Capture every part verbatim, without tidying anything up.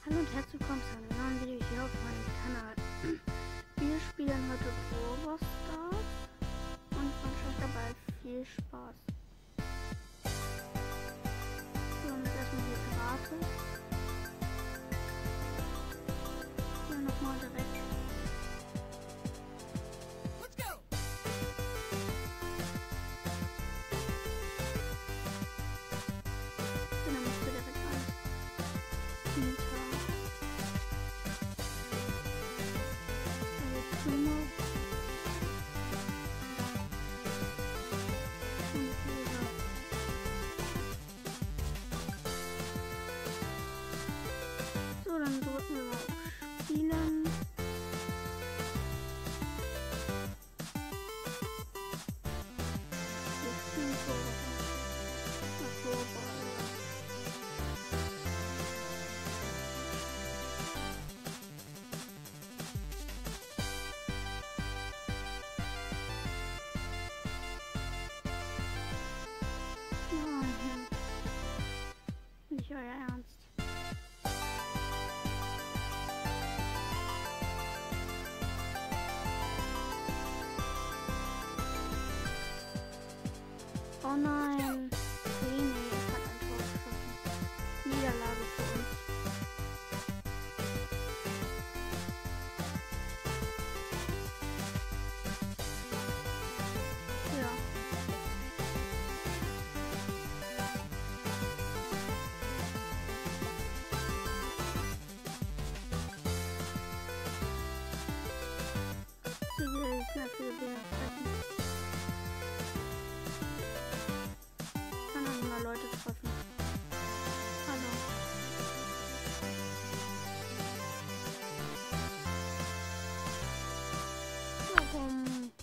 Hallo und herzlich willkommen zu einem neuen Video hier auf meinem Kanal. Wir spielen heute Brawl Stars und ich wünsche euch dabei viel Spaß. So, und jetzt erstmal hier gratis. Hier nochmal direkt. Let's go! Und dann musst du direkt alles Nita. Summe. Und Rosa. So, dann drücken wir mal auf Spielen. Wir spielen Brawl. Ach, Brawl. Nein. Nicht euer Ernst. Oh nein. Rene hat ein Tor geschossen. Niederlage für uns. Ja. Sie will sehr viele Bären treffen. Kann auch mal Leute treffen. Hallo. Warum?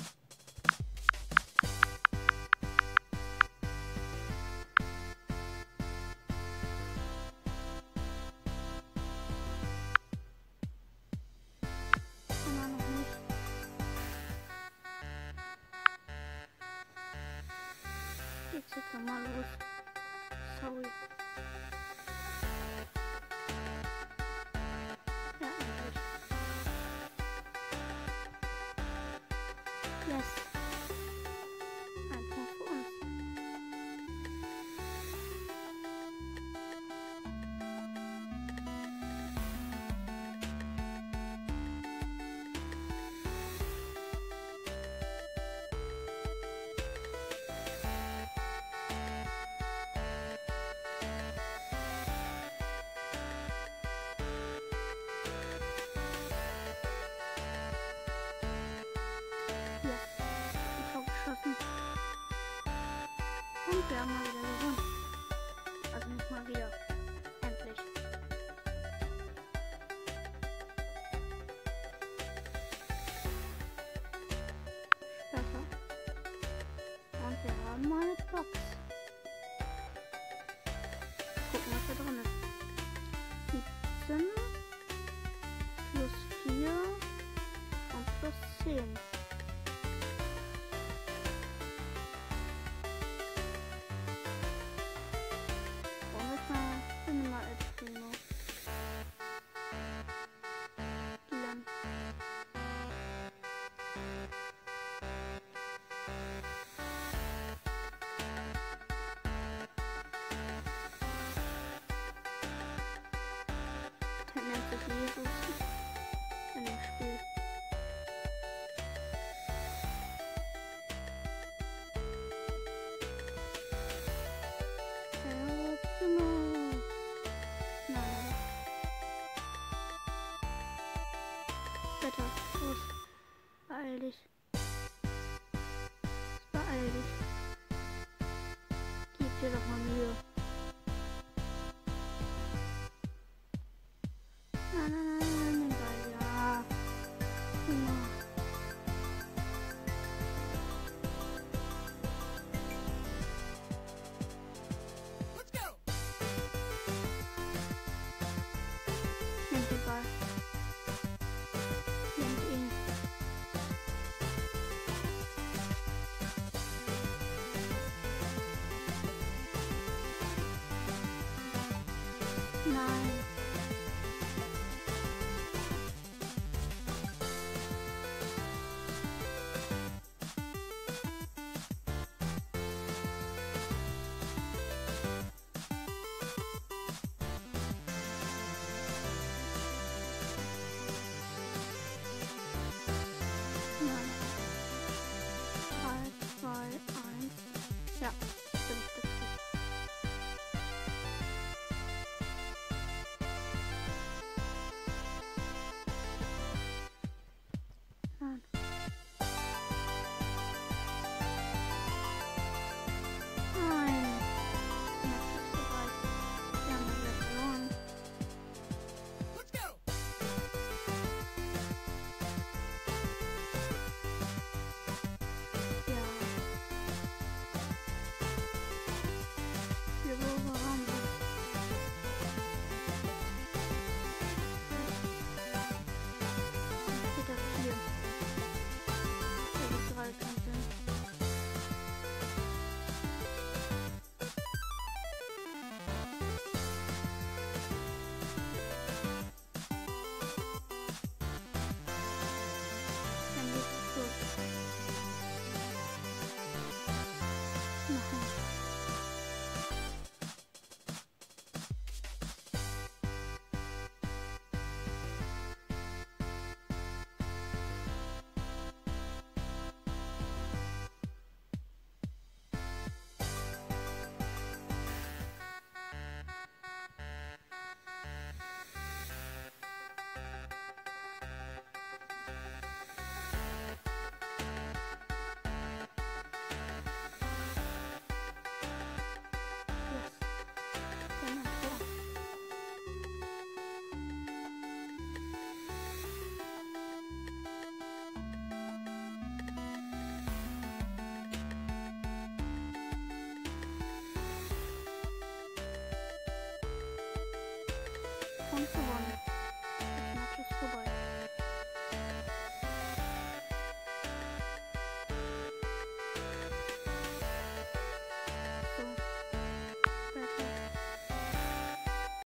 Kann man noch nicht. Jetzt jetzt mal los. Sorry. Ja, endlich. Yes. Ein Punkt für uns. Yes. Ein Tor geschossen. Und wir haben mal wieder gewonnen. Also nicht mal wieder. Endlich. Später. Und wir haben mal eine Box. Gucken, was da drin ist. siebzehn plus vier und plus zehn. Mal als Primo. Dylan. Der nennt sich Jesus in dem Spiel. El Primo. Nein. Bitte, los. Beeil dich. Beeil dich. Gib dir doch mal Mühe. Nein, nein, nein, nein, den Ball. Ja. Ja. Let's go! Nimm den Ball. Nimm ihn. Nein. und gewonnen. Das Match ist vorbei.